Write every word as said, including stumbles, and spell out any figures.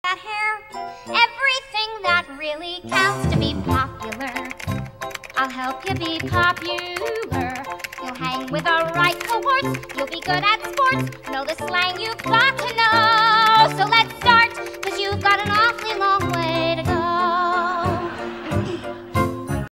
that hair, everything that really counts to be popular. I'll help you be popular. You'll hang with the right cohorts. You'll be good at sports. Know the slang you've got to know.